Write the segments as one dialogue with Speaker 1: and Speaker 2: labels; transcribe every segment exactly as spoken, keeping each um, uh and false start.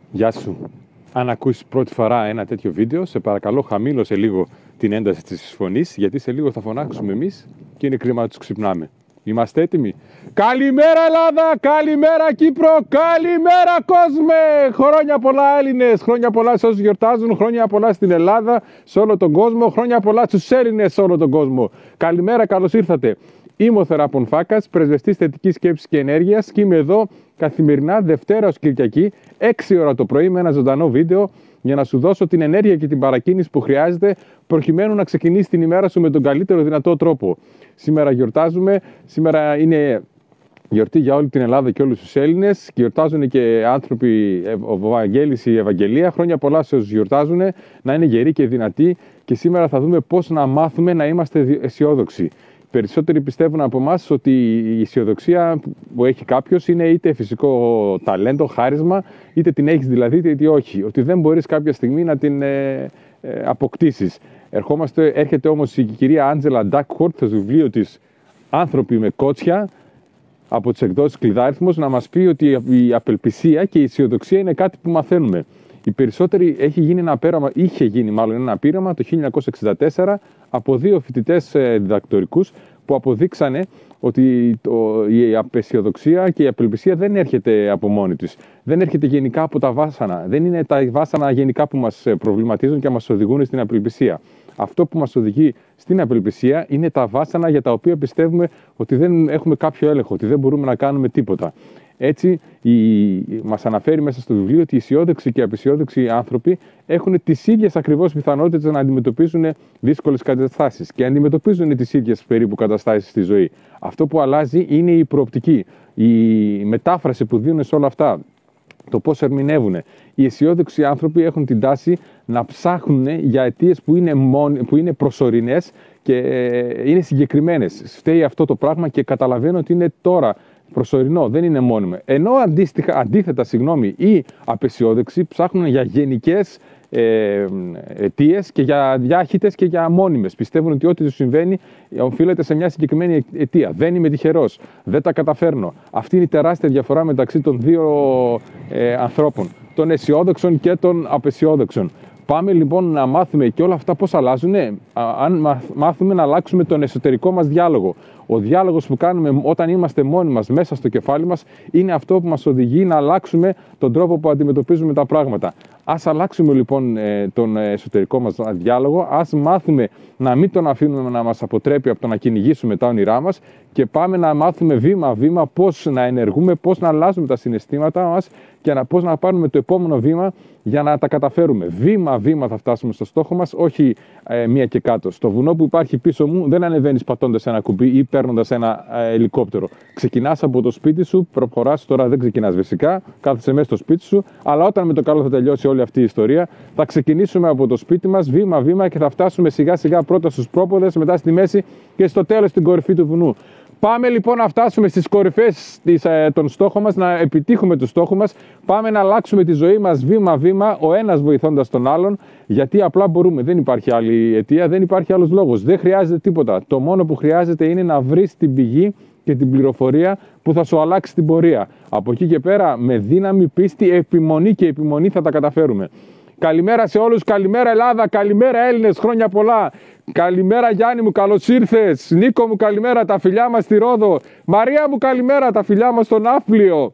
Speaker 1: Γεια σου. Αν ακούσεις πρώτη φορά ένα τέτοιο βίντεο, σε παρακαλώ χαμήλωσε λίγο την ένταση της φωνής, γιατί σε λίγο θα φωνάξουμε εμείς και είναι κρίμα να τους ξυπνάμε. Είμαστε έτοιμοι? Καλημέρα Ελλάδα, καλημέρα Κύπρο, καλημέρα κόσμε! Χρόνια πολλά Έλληνες, χρόνια πολλά σε όσους γιορτάζουν, χρόνια πολλά στην Ελλάδα, σε όλο τον κόσμο, χρόνια πολλά στους Έλληνες σε όλο τον κόσμο. Καλημέρα, καλώς ήρθατε. Είμαι ο Θεράπων Φάκας, πρεσβευτής θετικής σκέψης και ενέργειας και είμαι εδώ καθημερινά Δευτέρα ως Κυριακή, έξι ώρα το πρωί με ένα ζωντανό βίντεο για να σου δώσω την ενέργεια και την παρακίνηση που χρειάζεται προκειμένου να ξεκινήσει την ημέρα σου με τον καλύτερο δυνατό τρόπο. Σήμερα γιορτάζουμε, σήμερα είναι γιορτή για όλη την Ελλάδα και όλους τους Έλληνες. Γιορτάζουν και άνθρωποι, Ευαγγέλης η Ευαγγελία. Χρόνια πολλά σε όσους γιορτάζουν, να είναι γεροί και δυνατοί. Και σήμερα θα δούμε πώς να μάθουμε να είμαστε αισιόδοξοι. Περισσότεροι πιστεύουν από εμάς ότι η αισιοδοξία που έχει κάποιος είναι είτε φυσικό ταλέντο, χάρισμα, είτε την έχεις δηλαδή, είτε όχι. Ότι δεν μπορείς κάποια στιγμή να την ε, ε, αποκτήσεις. Ερχόμαστε, έρχεται όμως η κυρία Άντζελα Ντάκχορτ στο βιβλίο της «Άνθρωποι με κότσια» από τις εκδόσεις Κλειδάριθμος να μας πει ότι η απελπισία και η αισιοδοξία είναι κάτι που μαθαίνουμε. Οι περισσότεροι έχει γίνει ένα πείραμα, είχε γίνει μάλλον ένα πείραμα το χίλια εννιακόσια εξήντα τέσσερα από δύο φοιτητές διδακτορικούς που αποδείξανε ότι το, η απεσιοδοξία και η απελπισία δεν έρχεται από μόνη της. Δεν έρχεται γενικά από τα βάσανα. Δεν είναι τα βάσανα γενικά που μας προβληματίζουν και μας οδηγούν στην απελπισία. Αυτό που μας οδηγεί στην απελπισία είναι τα βάσανα για τα οποία πιστεύουμε ότι δεν έχουμε κάποιο έλεγχο, ότι δεν μπορούμε να κάνουμε τίποτα. Έτσι, η, μας αναφέρει μέσα στο βιβλίο ότι οι αισιόδοξοι και οι απαισιόδοξοι άνθρωποι έχουν τις ίδιες ακριβώς πιθανότητες να αντιμετωπίζουν δύσκολες καταστάσεις και αντιμετωπίζουν τις ίδιες περίπου καταστάσεις στη ζωή. Αυτό που αλλάζει είναι η προοπτική, η μετάφραση που δίνουν σε όλα αυτά, το πώς ερμηνεύουν. Οι αισιόδοξοι άνθρωποι έχουν την τάση να ψάχνουν για αιτίες που είναι, που είναι προσωρινές και είναι συγκεκριμένες. Φταίει αυτό το πράγμα και καταλαβαίνω ότι είναι τώρα προσωρινό, δεν είναι μόνιμο. Ενώ αντίστοιχα, αντίθετα, συγγνώμη, οι απαισιόδοξοι ψάχνουν για γενικές ε, αιτίες και για διάχυτες και για μόνιμες. Πιστεύουν ότι ό,τι τους συμβαίνει οφείλεται σε μια συγκεκριμένη αιτία. Δεν είμαι τυχερός, δεν τα καταφέρνω. Αυτή είναι η τεράστια διαφορά μεταξύ των δύο ε, ανθρώπων, των αισιόδοξων και των απαισιόδοξων. Πάμε λοιπόν να μάθουμε και όλα αυτά πώς αλλάζουν, αν μάθουμε να αλλάξουμε τον εσωτερικό μας διάλογο. Ο διάλογος που κάνουμε όταν είμαστε μόνοι μας μέσα στο κεφάλι μας είναι αυτό που μας οδηγεί να αλλάξουμε τον τρόπο που αντιμετωπίζουμε τα πράγματα. Ας αλλάξουμε λοιπόν τον εσωτερικό μας διάλογο, ας μάθουμε να μην τον αφήνουμε να μας αποτρέπει από το να κυνηγήσουμε τα όνειρά μας και πάμε να μάθουμε βήμα-βήμα πώς να ενεργούμε, πώς να αλλάζουμε τα συναισθήματά μας και να, πώς να πάρουμε το επόμενο βήμα για να τα καταφέρουμε. Βήμα-βήμα θα φτάσουμε στο στόχο μας, όχι ε, μία και κάτω. Στο βουνό που υπάρχει πίσω μου δεν ανεβαίνεις πατώντας ένα κουμπί ή παίρνοντας ένα ε, ελικόπτερο. Ξεκινάς από το σπίτι σου, προχωράς, τώρα δεν ξεκινάς φυσικά, κάθεσαι μέσα στο σπίτι σου, αλλά όταν με το καλό θα τελειώσει όλη αυτή η ιστορία, θα ξεκινήσουμε από το σπίτι μας βήμα-βήμα και θα φτάσουμε σιγά-σιγά πρώτα στους πρόποδες, μετά στη μέση και στο τέλος στην κορυφή του βουνού. Πάμε λοιπόν να φτάσουμε στις κορυφές των στόχων μας, να επιτύχουμε το στόχο μας. Πάμε να αλλάξουμε τη ζωή μας βήμα-βήμα, ο ένας βοηθώντας τον άλλον, γιατί απλά μπορούμε. Δεν υπάρχει άλλη αιτία, δεν υπάρχει άλλος λόγος. Δεν χρειάζεται τίποτα. Το μόνο που χρειάζεται είναι να βρεις την πηγή και την πληροφορία που θα σου αλλάξει την πορεία. Από εκεί και πέρα, με δύναμη, πίστη, επιμονή και επιμονή θα τα καταφέρουμε. Καλημέρα σε όλους, καλημέρα Ελλάδα, καλημέρα Έλληνες, χρόνια πολλά. Καλημέρα Γιάννη μου, καλώς ήρθες. Νίκο μου, καλημέρα, τα φιλιά μας στη Ρόδο. Μαρία μου, καλημέρα, τα φιλιά μας στον Ναύπλιο.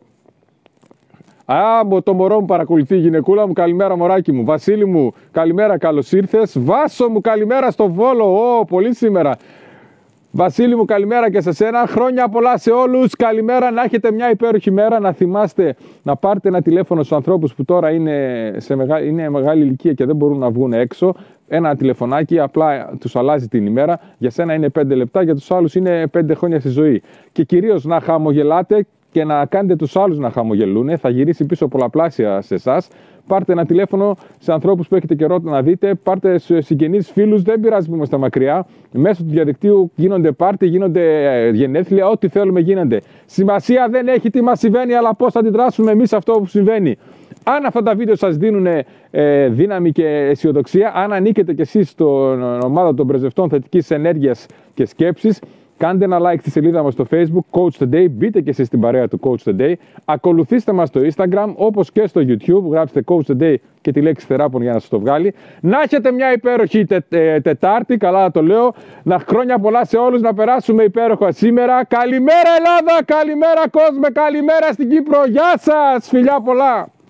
Speaker 1: Α, το μωρό μου παρακολουθεί, γυναικούλα μου, καλημέρα μωράκι μου. Βασίλη μου, καλημέρα, καλώς ήρθες. Βάσο μου, καλημέρα στο Βόλο, Ω, πολύ σήμερα. Βασίλη μου, καλημέρα και σε σένα. Χρόνια πολλά σε όλους. Καλημέρα, να έχετε μια υπέροχη μέρα. Να θυμάστε να πάρετε ένα τηλέφωνο στους ανθρώπους που τώρα είναι, σε μεγα... είναι μεγάλη ηλικία και δεν μπορούν να βγουν έξω. Ένα τηλεφωνάκι απλά τους αλλάζει την ημέρα. Για σένα είναι πέντε λεπτά, για τους άλλους είναι πέντε χρόνια στη ζωή. Και κυρίως να χαμογελάτε και να κάνετε τους άλλους να χαμογελούν. Θα γυρίσει πίσω πολλαπλάσια σε εσάς. Πάρτε ένα τηλέφωνο σε ανθρώπους που έχετε καιρό να δείτε. Πάρτε σε συγγενείς, φίλους, δεν πειράζει που είμαστε μακριά. Μέσω του διαδικτύου γίνονται πάρτι, γίνονται γενέθλια, ό,τι θέλουμε γίνονται. Σημασία δεν έχει τι μας συμβαίνει, αλλά πώς θα αντιδράσουμε εμείς σε αυτό που συμβαίνει. Αν αυτά τα βίντεο σας δίνουν ε, δύναμη και αισιοδοξία, αν ανήκετε κι εσείς στην ομάδα των πρεσβευτών θετικής ενέργειας και σκέψης, Κάντε ένα like στη σελίδα μας στο Facebook, Coach the Day. Μπείτε και εσείς στην παρέα του Coach the Day. Ακολουθήστε μας στο Instagram, όπως και στο YouTube. Γράψτε Coach the Day και τη λέξη θεράπων για να σας το βγάλει. Να έχετε μια υπέροχη τε, τε, Τετάρτη, καλά το λέω. Να χρόνια πολλά σε όλους, να περάσουμε υπέροχα σήμερα. Καλημέρα Ελλάδα, καλημέρα κόσμε, καλημέρα στην Κύπρο. Γεια σας, φιλιά πολλά.